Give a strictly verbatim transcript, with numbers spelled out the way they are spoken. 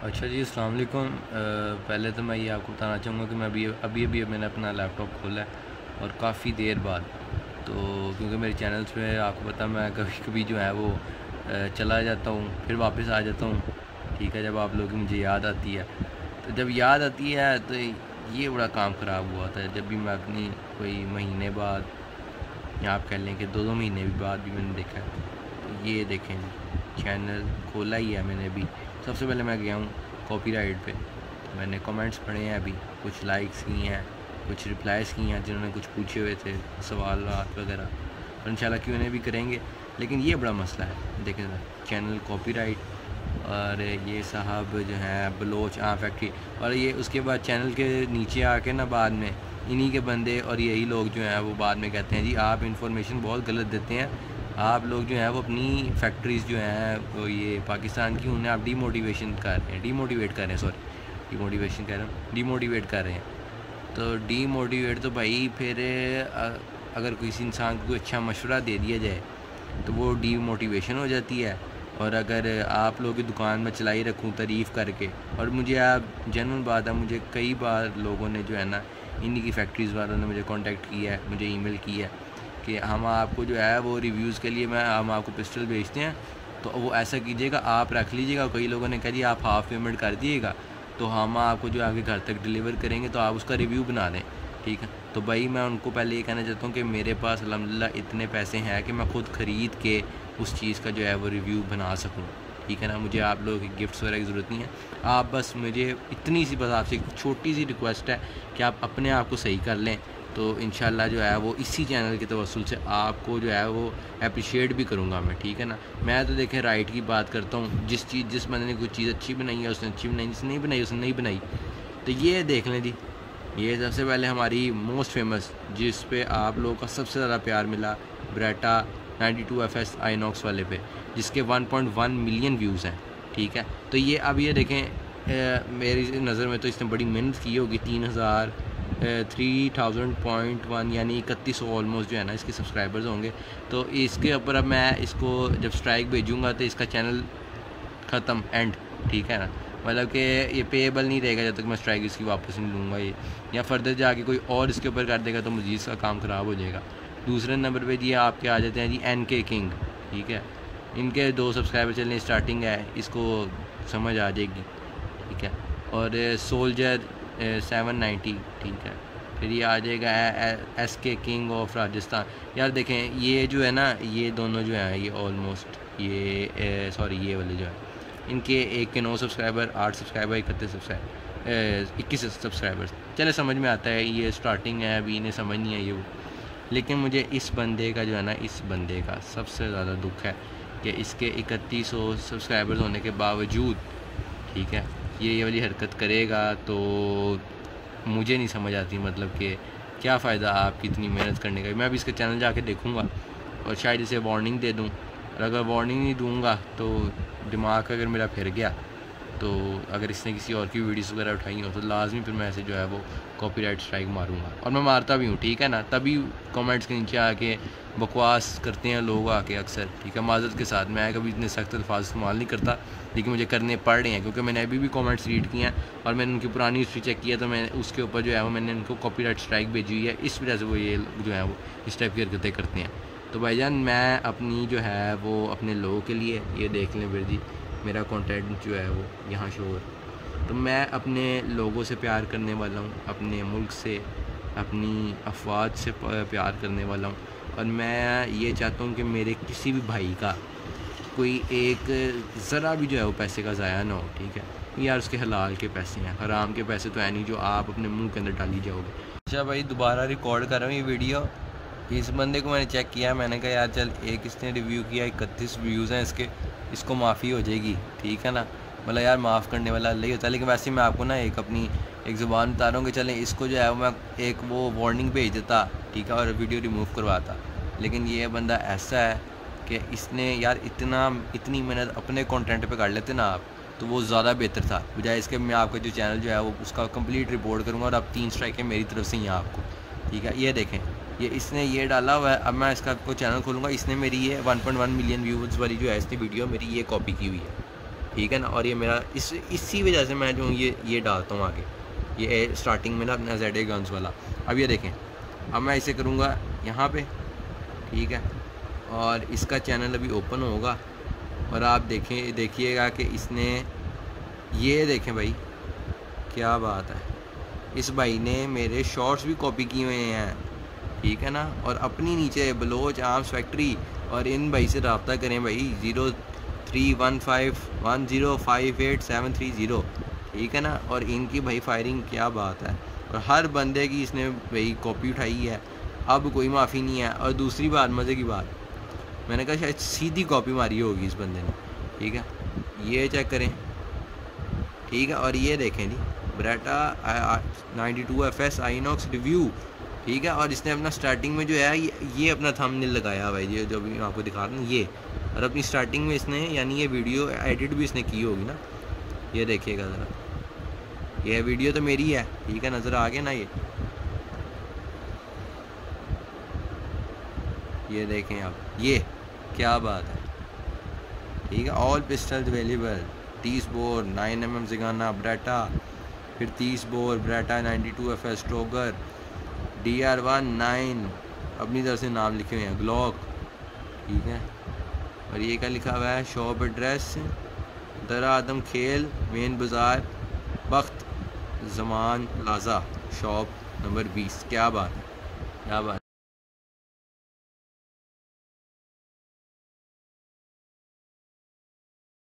अच्छा जी, अस्सलाम वालेकुम। पहले तो मैं ये आपको बताना चाहूँगा कि मैं अभी अभी अभी मैंने अपना लैपटॉप खोला है और काफ़ी देर बाद। तो क्योंकि मेरे चैनल्स पे आपको पता मैं कभी कभी जो है वो अ, चला जाता हूँ, फिर वापस आ जाता हूँ। ठीक है, जब आप लोगों की मुझे याद आती है, तो जब याद आती है तो ये बड़ा काम ख़राब हुआ था। जब भी मैं अपनी कोई महीने बाद, या आप कह लें कि दो दो महीने भी बाद भी मैंने देखा है। तो ये देखें जी, चैनल खोला ही है मैंने अभी। सबसे पहले मैं गया हूँ कॉपीराइट पे, तो मैंने कमेंट्स पढ़े हैं, अभी कुछ लाइक्स की हैं, कुछ रिप्लाइज़ की हैं जिन्होंने कुछ पूछे हुए थे सवाल वगैरह, और इंशाल्लाह क्यों नहीं भी करेंगे। लेकिन ये बड़ा मसला है, देखें ज़रा, चैनल कॉपीराइट, और ये साहब जो हैं बलोच आ फैक्ट्री, और ये उसके बाद चैनल के नीचे आके ना बाद में इन्हीं के बंदे और यही लोग जो हैं वो बाद में कहते हैं जी आप इन्फॉर्मेशन बहुत गलत देते हैं, आप लोग जो हैं वो अपनी फैक्ट्रीज़ जो हैं वो ये पाकिस्तान की, उन्हें आप डीमोटिवेशन कर रहे हैं डीमोटिवेट कर रहे हैं सॉरी डीमोटिवेशन कह रहा हूँ डीमोटिवेट कर रहे हैं। तो डीमोटिवेट तो भाई फिर अगर किसी इंसान को कोई अच्छा मशवरा दे दिया जाए तो वो डीमोटिवेशन हो जाती है। और अगर आप लोगों की दुकान में चलाई रखूँ तारीफ़ करके, और मुझे आप जेन्युइन बात है, मुझे कई बार लोगों ने जो है ना, इन्हीं की फैक्ट्रीज़ वालों ने मुझे कांटेक्ट किया है, मुझे ईमेल किया है कि हम आपको जो है वो रिव्यूज़ के लिए मैं हम आपको पिस्टल भेजते हैं, तो वो ऐसा कीजिएगा आप रख लीजिएगा। कई लोगों ने कहा जी आप हाफ़ पेमेंट कर दिएगा तो हम आपको जो आपके घर तक डिलीवर करेंगे, तो आप उसका रिव्यू बना दें। ठीक है, तो भाई मैं उनको पहले ये कहना चाहता हूँ कि मेरे पास अल्हम्दुलिल्लाह इतने पैसे हैं कि मैं ख़ुद ख़रीद के उस चीज़ का जो है वो रिव्यू बना सकूँ। ठीक है ना, मुझे आप लोगों की गिफ्ट्स वगैरह की ज़रूरत नहीं है। आप बस मुझे इतनी सी बस आपसे एक छोटी सी रिक्वेस्ट है कि आप अपने आप को सही कर लें, तो इंशाल्लाह जो है वो इसी चैनल के तवस्सुल से आपको जो है वो अप्रिशिएट भी करूँगा मैं। ठीक है ना, मैं तो देखें राइट की बात करता हूँ, जिस चीज़ जिस बंदे ने कोई चीज़ अच्छी बनाई है उसने अच्छी बनाई, जिसने नहीं बनाई उसने नहीं बनाई। तो ये देख लें जी, ये सबसे पहले हमारी मोस्ट फेमस, जिस पे आप लोगों का सबसे ज़्यादा प्यार मिला, Beretta ninety two F S Inox वाले पे, जिसके one point one million views हैं। ठीक है, तो ये अब ये देखें, ए, मेरी नज़र में तो इसने बड़ी मेहनत की होगी, तीन हज़ार थ्री थाउजेंड पॉइंट वन यानी इकतीस सौ ऑलमोस्ट जो है ना इसके सब्सक्राइबर्स होंगे। तो इसके ऊपर अब मैं इसको जब स्ट्राइक भेजूँगा तो इसका चैनल ख़त्म, एंड। ठीक है ना, मतलब कि ये पेएबल नहीं रहेगा जब तक मैं स्ट्राइक इसकी वापस नहीं लूँगा ये, या फर्दर जाके कोई और इसके ऊपर कर देगा तो मज़ीद इसका काम ख़राब हो जाएगा। दूसरे नंबर पे जी आपके आ जाते हैं जी एन के किंग। ठीक है, इनके दो सब्सक्राइबर चलने स्टार्टिंग है, इसको समझ आ जाएगी। ठीक है, और सोल्जर सेवन नाइन्टी। ठीक है, फिर ये आ जाएगा एस के किंग ऑफ राजस्थान। यार देखें ये जो है ना, ये दोनों जो हैं ये ऑलमोस्ट ये सॉरी ये वाले जो है इनके एक के नौ सब्सक्राइबर, आठ सब्सक्राइबर, इकतीस सब्सक्राइबर, इक्कीस सब्सक्राइबर्स। चले समझ में आता है, ये स्टार्टिंग है, अभी इन्हें समझ नहीं है ये वो। लेकिन मुझे इस बंदे का जो है ना, इस बंदे का सबसे ज़्यादा दुख है कि इसके इकतीस सौ सब्सक्राइबर्स होने के बावजूद, ठीक है, ये ये वाली हरकत करेगा। तो मुझे नहीं समझ आती, मतलब कि क्या फ़ायदा आपकी इतनी मेहनत करने का। मैं अभी इसका चैनल जाके देखूँगा और शायद इसे वार्निंग दे दूँ, और अगर वार्निंग नहीं दूँगा तो दिमाग अगर मेरा फिर गया, तो अगर इसने किसी और की वीडियोस वगैरह उठाई हो तो लाजमी फिर मैं ऐसे जो है वो कॉपीराइट स्ट्राइक मारूंगा, और मैं मारता भी हूँ। ठीक है ना, तभी कमेंट्स के नीचे आके बकवास करते हैं लोग आके अक्सर। ठीक है, माजरत के साथ, मैं कभी इतने सख्त अल्फाज इस्तेमाल नहीं करता, लेकिन मुझे करने पड़ रहे हैं क्योंकि मैंने अभी भी कमेंट्स रीड किए हैं और मैंने उनकी पुरानी हिस्ट्री चेक किया, तो मैं उसके ऊपर जो है वो मैंने उनको कॉपीराइट स्ट्राइक भेजी हुई है। इस वजह से वो ये जो है वो इस टाइप की हरकतें करते हैं। तो भाईजान मैं अपनी जो है वो अपने लोगों के लिए, ये देख लें फिर जी मेरा कंटेंट जो है वो यहाँ शो हो, तो मैं अपने लोगों से प्यार करने वाला हूँ, अपने मुल्क से, अपनी अफवाज से प्यार करने वाला हूँ, और मैं ये चाहता हूँ कि मेरे किसी भी भाई का कोई एक ज़रा भी जो है वो पैसे का ज़ाया ना हो। ठीक है यार, उसके हलाल के पैसे हैं, हराम के पैसे तो है नहीं जो आप अपने मुंह के अंदर डाली जाओगे। अच्छा भाई, दोबारा रिकॉर्ड कर रहा हूँ ये वीडियो। इस बंदे को मैंने चेक किया, मैंने कहा यार चल, एक इसने रिव्यू किया, इकतीस व्यूज़ हैं इसके, इसको माफ़ी हो जाएगी। ठीक है ना, मतलब यार माफ़ करने वाला अल्लाह ही होता है। लेकिन वैसे मैं आपको ना एक अपनी एक ज़ुबान बता रहा हूँ कि चलें इसको जो है वो मैं एक वो वार्निंग भेज देता, ठीक है, और वीडियो रिमूव करवाता। लेकिन ये बंदा ऐसा है कि इसने यार इतना इतनी मेहनत अपने कंटेंट पे कर लेते ना आप, तो वो ज़्यादा बेहतर था, बजाय इसके मैं आपका जो चैनल जो है वो उसका कंप्लीट रिपोर्ट करूँगा, और अब तीन स्ट्राइक है मेरी तरफ से यहाँ आपको। ठीक है, ये देखें, ये इसने ये डाला हुआ है। अब मैं इसका को चैनल खोलूँगा, इसने मेरी ये one point one million views वाली जो है इसने वीडियो मेरी ये कॉपी की हुई है। ठीक है ना। और ये मेरा इस इसी वजह से मैं जो ये ये डालता हूँ आगे, ये स्टार्टिंग में ना अपना जेड ए गन्स वाला। अब ये देखें, अब मैं इसे करूँगा यहाँ पे, ठीक है, और इसका चैनल अभी ओपन होगा और आप देखें देखिएगा कि इसने, ये देखें भाई क्या बात है, इस भाई ने मेरे शॉर्ट्स भी कॉपी किए हुए हैं, ठीक है ना। और अपनी नीचे बलोच आर्म्स फैक्ट्री, और इन भाई से रब्ता करें भाई, zero three one five one zero five eight seven three zero, ठीक है ना। और इनकी भाई फायरिंग क्या बात है, और हर बंदे की इसने भाई कॉपी उठाई है, अब कोई माफ़ी नहीं है। और दूसरी बात, मज़े की बात, मैंने कहा शायद सीधी कॉपी मारी होगी इस बंदे ने, ठीक है, ये चेक करें, ठीक है। और ये देखें जी, Beretta ninety two F S Inox review, ठीक है। और इसने अपना स्टार्टिंग में जो है ये, ये अपना थंबनेल लगाया भाई, ये जो भी मैं आपको दिखा रहा हूँ ये, और अपनी स्टार्टिंग में इसने यानी ये वीडियो एडिट भी इसने की होगी ना, ये देखिएगा ज़रा, ये वीडियो तो मेरी है, ठीक है, नज़र आ गया ना, ये ये देखें आप, ये क्या बात है, ठीक है। ऑल पिस्टल्स अवेलेबल, तीस bore nine M M Zigana Beretta, फिर तीस bore Beretta ninety two F S Stoeger, D R one nine, अपनी तरफ से नाम लिखे हुए हैं, ग्लॉक, ठीक है। और ये क्या लिखा हुआ है, शॉप एड्रेस दरा आदम खेल मेन बाज़ार Bakht Zaman plaza shop number बीस। क्या बात है, क्या बात।